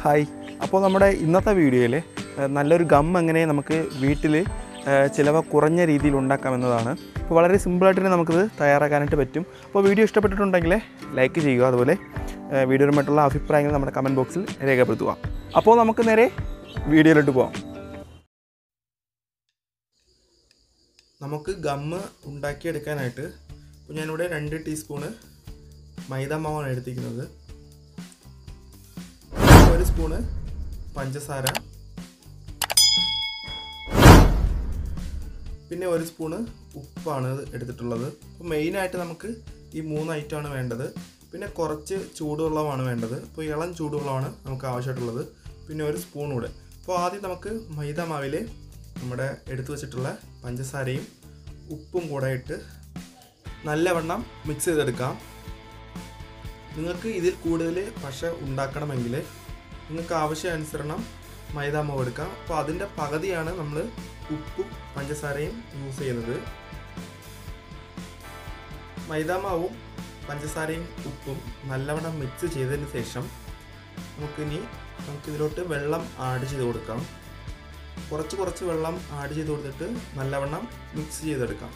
Hi. അപ്പോൾ നമ്മുടെ ഇന്നത്തെ വീഡിയോയിൽ നല്ലൊരു ഗം എങ്ങനെ നമുക്ക് വീട്ടിൽ ചിലവ് കുറഞ്ഞ രീതിയിൽ ഉണ്ടാക്കാമെന്നതാണ്. അപ്പോൾ വളരെ സിമ്പിളായിട്ട് തന്നെ നമുക്കിത് തയ്യാറാക്കാനായിട്ട് പറ്റും. അപ്പോൾ വീഡിയോ ഇഷ്ടപ്പെട്ടിട്ടുണ്ടെങ്കിൽ ലൈക്ക് ചെയ്യുക, അതുപോലെ വീഡിയോയുമായിട്ടുള്ള അഭിപ്രായങ്ങൾ നമ്മുടെ കമൻറ്റ് ബോക്സിൽ രേഖപ്പെടുത്തുക. അപ്പോൾ നമുക്ക് നേരെ വീഡിയോയിലോട്ട് പോകാം. നമുക്ക് ഗമ്മ് ഉണ്ടാക്കിയെടുക്കാനായിട്ട് ഇപ്പോൾ ഞാനിവിടെ 2 ടീസ്പൂണ് മൈദ മാവാണ് എടുത്തിരിക്കുന്നത്, 1 സ്പൂണ് പഞ്ചസാര, പിന്നെ 1 സ്പൂണ് ഉപ്പാണ് എടുത്തിട്ടുള്ളത്. അപ്പോൾ മെയിനായിട്ട് നമുക്ക് ഈ 3 ഐറ്റമാണ് വേണ്ടത്. പിന്നെ കുറച്ച് ചൂടുവെള്ളമാണ് വേണ്ടത്. അപ്പോൾ ഇളം ചൂടുവെള്ളമാണ് നമുക്ക് ആവശ്യമായിട്ടുള്ളത്. പിന്നെ 1 സ്പൂൺ കൂടെ. അപ്പോൾ ആദ്യം നമുക്ക് മൈദ മാവിൽ നമ്മുടെ എടുത്തു വച്ചിട്ടുള്ള പഞ്ചസാരയും ഉപ്പും കൂടെ ഇട്ട് നല്ലവണ്ണം മിക്സ് ചെയ്തെടുക്കാം. നിങ്ങൾക്ക് ഇതിൽ കൂടുതൽ പശ ഉണ്ടാക്കണമെങ്കിൽ നിങ്ങൾക്ക് ആവശ്യാനുസരണം മൈദ മാവ് എടുക്കാം. അപ്പോൾ അതിൻ്റെ പകുതിയാണ് നമ്മൾ ഉപ്പും പഞ്ചസാരയും യൂസ് ചെയ്യുന്നത്. മൈദ മാവും പഞ്ചസാരയും ഉപ്പും നല്ലവണ്ണം മിക്സ് ചെയ്തതിന് ശേഷം നമുക്കിതിലോട്ട് വെള്ളം ആഡ് ചെയ്ത് കൊടുക്കാം. കുറച്ച് വെള്ളം ആഡ് ചെയ്ത് കൊടുത്തിട്ട് നല്ലവണ്ണം മിക്സ് ചെയ്തെടുക്കാം.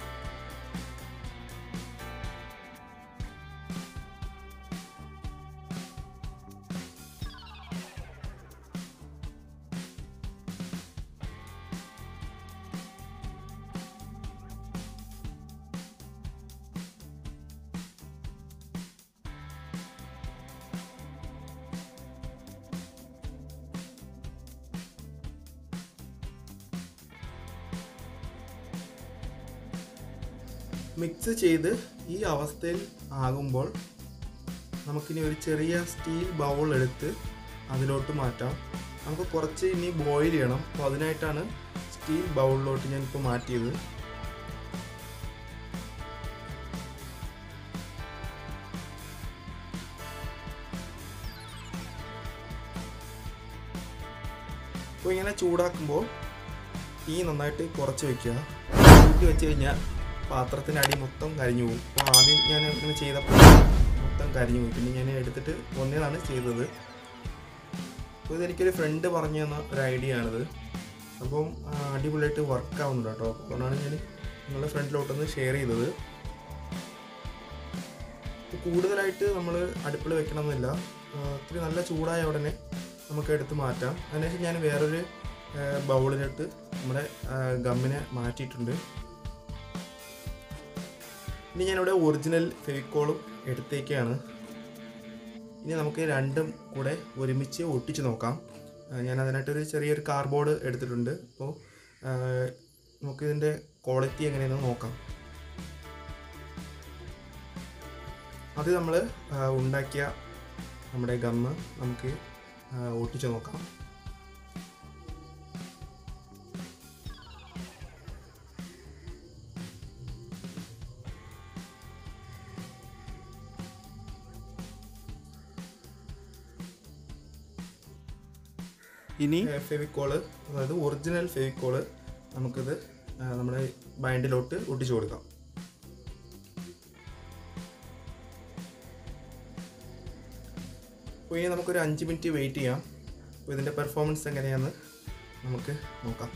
മിക്സ് ചെയ്ത് ഈ അവസ്ഥയിൽ ആകുമ്പോൾ നമുക്കിനി ഒരു ചെറിയ സ്റ്റീൽ ബൗൾ എടുത്ത് അതിലോട്ട് മാറ്റാം. നമുക്ക് കുറച്ച് ഇനി ബോയിൽ ചെയ്യണം. അപ്പോൾ അതിനായിട്ടാണ് സ്റ്റീൽ ബൗളിലോട്ട് ഞാനിപ്പോൾ മാറ്റിയത്. അപ്പോൾ ഇങ്ങനെ ചൂടാക്കുമ്പോൾ തീ നന്നായിട്ട് കുറച്ച് വയ്ക്കുക. കൂട്ടി വെച്ച് കഴിഞ്ഞാൽ പാത്രത്തിൻ്റെ അടി മൊത്തം കരിഞ്ഞു പോകും. അപ്പോൾ ആദ്യം ഞാൻ ഇങ്ങനെ ചെയ്തപ്പോൾ മൊത്തം കരിഞ്ഞു പോയി. പിന്നെ ഞാൻ എടുത്തിട്ട് ഒന്നേതാണ് ചെയ്തത്. അപ്പോൾ ഇതെനിക്കൊരു ഫ്രണ്ട് പറഞ്ഞു തന്ന ഒരു ഐഡിയ ആണിത്. അപ്പം അടിപൊളിയായിട്ട് വർക്ക് ആവുന്നുണ്ട് കേട്ടോ. അതുകൊണ്ടാണ് ഞാൻ നിങ്ങളുടെ ഫ്രണ്ടിലോട്ടൊന്ന് ഷെയർ ചെയ്തത്. ഇപ്പോൾ കൂടുതലായിട്ട് നമ്മൾ അടുപ്പിൽ വെക്കണമെന്നില്ല. ഇത്തിരി നല്ല ചൂടായ ഉടനെ നമുക്ക് എടുത്ത് മാറ്റാം. അതിനുശേഷം ഞാൻ വേറൊരു ബൗളിലിട്ട് നമ്മുടെ ഗമ്മിനെ മാറ്റിയിട്ടുണ്ട്. ഇനി ഞാനിവിടെ ഒറിജിനൽ ഫെവിക്കോളും എടുത്തേക്കാണ്. ഇനി നമുക്ക് രണ്ടും കൂടെ ഒരുമിച്ച് ഒട്ടിച്ച് നോക്കാം. ഞാൻ അതിനായിട്ടൊരു ചെറിയൊരു കാർഡ്ബോർഡ് എടുത്തിട്ടുണ്ട്. അപ്പോൾ നമുക്കിതിൻ്റെ ക്വാളിറ്റി എങ്ങനെയാണെന്ന് നോക്കാം. അത് നമ്മൾ ഉണ്ടാക്കിയ നമ്മുടെ ഗമ്മ് നമുക്ക് ഒട്ടിച്ച് നോക്കാം. ഇനി ഫെവിക്കോള്, അതായത് ഒറിജിനൽ ഫെവിക്കോള്, നമുക്കിത് നമ്മുടെ ബൈൻഡിലോട്ട് ഒട്ടിച്ചു കൊടുക്കാം. അപ്പോൾ ഇനി നമുക്കൊരു 5 മിനിറ്റ് വെയിറ്റ് ചെയ്യാം. അപ്പോൾ ഇതിൻ്റെ പെർഫോമൻസ് എങ്ങനെയാണെന്ന് നമുക്ക് നോക്കാം.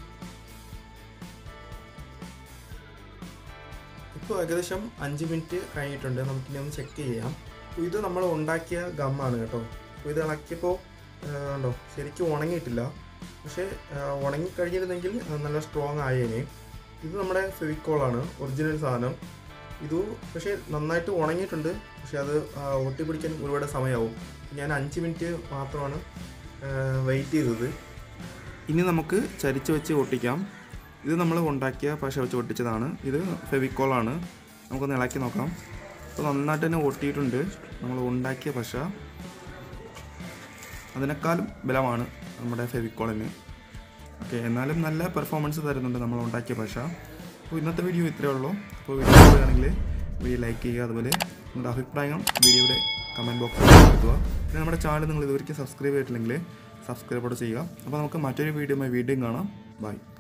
ഇപ്പോൾ ഏകദേശം 5 മിനിറ്റ് കഴിഞ്ഞിട്ടുണ്ട്. നമുക്കിനി ഒന്ന് ചെക്ക് ചെയ്യാം. അപ്പോൾ ഇത് നമ്മൾ ഉണ്ടാക്കിയ ഗമ്മാണ് കേട്ടോ. അപ്പോൾ ഇത് ഇളക്കിയപ്പോൾ ഉണ്ടോ ശരിക്കും ഉണങ്ങിയിട്ടില്ല. പക്ഷേ ഉണങ്ങിക്കഴിഞ്ഞിരുന്നെങ്കിൽ നല്ല സ്ട്രോങ് ആയേനെ. ഇത് നമ്മുടെ ഫെവിക്കോളാണ്, ഒറിജിനൽ സാധനം. ഇത് പക്ഷേ നന്നായിട്ട് ഉണങ്ങിയിട്ടുണ്ട്. പക്ഷേ അത് ഒട്ടിപ്പിടിക്കാൻ ഒരുപാട് സമയമാവും. ഞാൻ 5 മിനിറ്റ് മാത്രമാണ് വെയിറ്റ് ചെയ്തത്. ഇനി നമുക്ക് ചരിച്ച് വെച്ച് ഒട്ടിക്കാം. ഇത് നമ്മൾ ഉണ്ടാക്കിയ പശ വെച്ച് ഒട്ടിച്ചതാണ്. ഇത് ഫെവിക്കോളാണ്. നമുക്കൊന്ന് ഇളക്കി നോക്കാം. അപ്പോൾ നന്നായിട്ട് തന്നെ ഒട്ടിയിട്ടുണ്ട്. നമ്മൾ ഉണ്ടാക്കിയ പശ അതിനേക്കാളും ബലമാണ് നമ്മുടെ ഫെവിക്കോളിന്. ഓക്കെ, എന്നാലും നല്ല പെർഫോമൻസ് തരുന്നുണ്ട് നമ്മൾ ഉണ്ടാക്കിയ പശ. അപ്പോൾ ഇന്നത്തെ വീഡിയോ ഇത്രയേ ഉള്ളൂ. അപ്പോൾ വീഡിയോ ഇഷ്ടപ്പെടുകയാണെങ്കിൽ വീഡിയോ ലൈക്ക് ചെയ്യുക, അതുപോലെ നിങ്ങളുടെ അഭിപ്രായങ്ങൾ വീഡിയോയുടെ കമൻറ്റ് ബോക്സിൽ കൊടുക്കുക. പിന്നെ നമ്മുടെ ചാനൽ നിങ്ങൾ ഇതുവരെയ്ക്ക് സബ്സ്ക്രൈബ് ചെയ്തിട്ടില്ലെങ്കിൽ സബ്സ്ക്രൈബ് ചെയ്യുക. അപ്പോൾ നമുക്ക് മറ്റൊരു വീഡിയോയുമായി വീണ്ടും കാണാം. ബൈ.